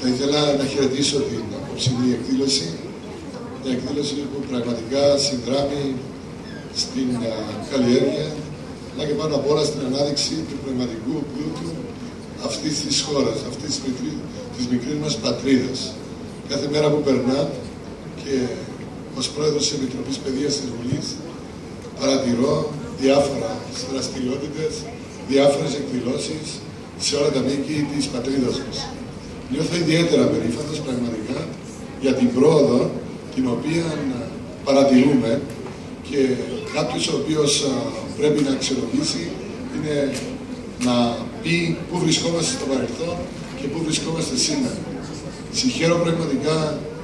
Θα ήθελα να χαιρετήσω την απόψινή εκδήλωση, μια εκδήλωση που πραγματικά συνδράμει στην καλλιέργεια, αλλά και πάνω απ' όλα στην ανάδειξη του πνευματικού πλούτου αυτής της χώρας, αυτής της μικρής μας πατρίδας. Κάθε μέρα που περνά και ως πρόεδρος της Επιτροπής Παιδείας της Βουλής παρατηρώ διάφορες δραστηριότητες, διάφορες εκδηλώσεις σε όλα τα μήκη της πατρίδας μας. Νιώθω ιδιαίτερα περήφανος πραγματικά για την πρόοδο την οποία παρατηρούμε και κάποιος ο οποίος πρέπει να αξιολογήσει είναι να πει πού βρισκόμαστε στο παρελθόν και πού βρισκόμαστε σήμερα. Συγχαίρω πραγματικά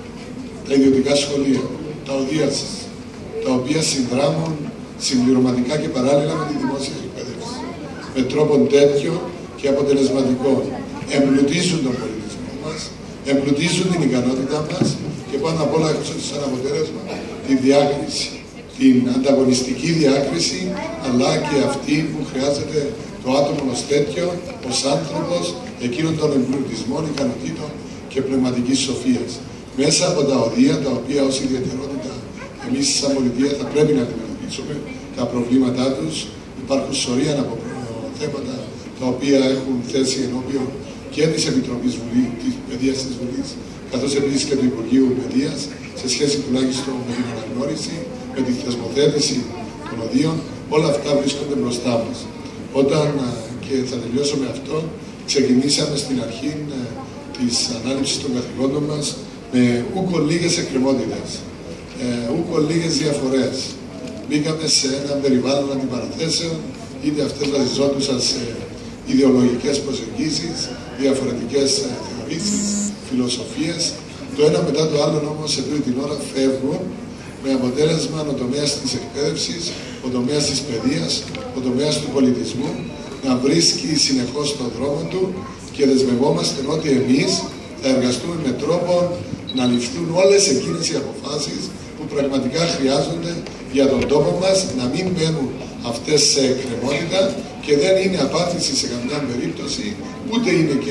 τα ιδιωτικά σχολεία, τα οδεία σας, τα οποία συνδράμουν συμπληρωματικά και παράλληλα με τη δημόσια εκπαίδευση. Με τρόπο τέτοιο και αποτελεσματικό εμπλουτίζουν τον πολιτισμό μας, εμπλουτίζουν την ικανότητά μας και πάνω απ' όλα έχουν σαν αποτέλεσμα τη διάκριση, την ανταγωνιστική διάκριση, αλλά και αυτή που χρειάζεται το άτομο ως τέτοιο, ως άνθρωπος, εκείνων των εμπλουτισμών, ικανοτήτων και πνευματικής σοφίας. Μέσα από τα οδεία, τα οποία ως ιδιαιτερότητα εμείς σαν πολιτεία θα πρέπει να αντιμετωπίσουμε τα προβλήματά τους, υπάρχουν σωρία από θέματα τα οποία έχουν θέσει ενώπιον και της Επιτροπής της Παιδείας της Βουλής, καθώς επίσης και του Υπουργείου Παιδείας, σε σχέση τουλάχιστον με την αναγνώριση, με τη θεσμοθέτηση των οδείων, όλα αυτά βρίσκονται μπροστά μας. Όταν, και θα τελειώσω με αυτό, ξεκινήσαμε στην αρχή της ανάληψης των καθηκόντων μας με ούκο λίγες εκκρεμότητες, ούκο λίγες διαφορές. Μπήκαμε σε ένα περιβάλλον αντιπαραθέσεων, είτε αυτές βασιζόντουσαν σε ιδεολογικές προσεγγίσεις, διαφορετικές θεωρήσεις, φιλοσοφίες. Το ένα μετά το άλλο όμως σε τούτη την ώρα φεύγουν, με αποτέλεσμα ο τομέας της εκπαίδευσης, ο τομέας της παιδείας, ο τομέας του πολιτισμού να βρίσκει συνεχώς τον δρόμο του και δεσμευόμαστε ότι εμείς θα εργαστούμε με τρόπο να ληφθούν όλες εκείνες οι αποφάσεις που πραγματικά χρειάζονται για τον τόπο μας, να μην μένουν αυτές σε εκκρεμότητα και δεν είναι απάντηση σε καμιά περίπτωση, ούτε είναι και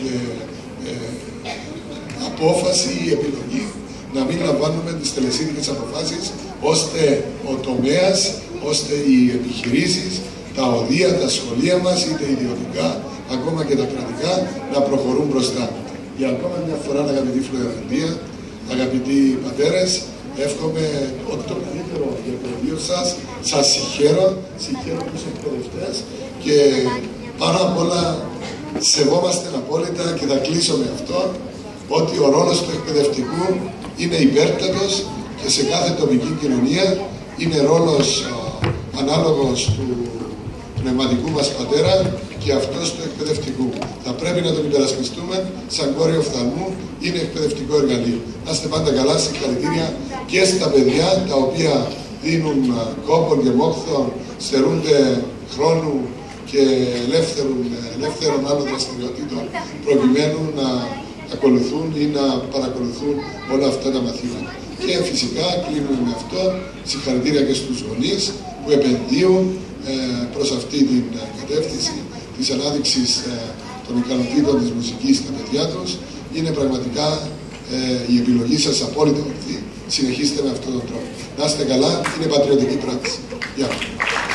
απόφαση ή επιλογή να μην λαμβάνουμε τις τελεσίδικες αποφάσεις, ώστε ο τομέας, ώστε οι επιχειρήσεις, τα οδεία, τα σχολεία μας, είτε ιδιωτικά, ακόμα και τα κρατικά, να προχωρούν μπροστά. Για ακόμα μια φορά, αγαπητή Φλωρεντία, αγαπητοί πατέρες, εύχομαι ότι το καλύτερο για το βίο σας. Σας συγχαίρω τους εκπαιδευτές και πάνω απ' όλα σεβόμαστε απόλυτα και θα κλείσω με αυτό, ότι ο ρόλος του εκπαιδευτικού είναι υπέρτατος και σε κάθε τοπική κοινωνία είναι ρόλος ανάλογος του πνευματικού μας πατέρα και αυτός του εκπαιδευτικού. Θα πρέπει να τον υπερασπιστούμε σαν κόριο οφθαλμού, είναι εκπαιδευτικό εργαλείο. Να είστε πάντα καλά, συγχαρητήρια και στα παιδιά τα οποία δίνουν κόπον και μόχθον, στερούνται χρόνου και ελεύθερων άλλων δραστηριοτήτων προκειμένου να ακολουθούν ή να παρακολουθούν όλα αυτά τα μαθήματα. Και φυσικά κλείνουμε με αυτό, συγχαρητήρια και στους γονείς που επενδύουν προς αυτή την κατεύθυνση της ανάδειξης των ικανοτήτων της μουσικής στα παιδιά τους. Είναι πραγματικά η επιλογή σας απόλυτα ορθή. Συνεχίστε με αυτόν τον τρόπο. Να είστε καλά, είναι πατριωτική πράξη. Γεια.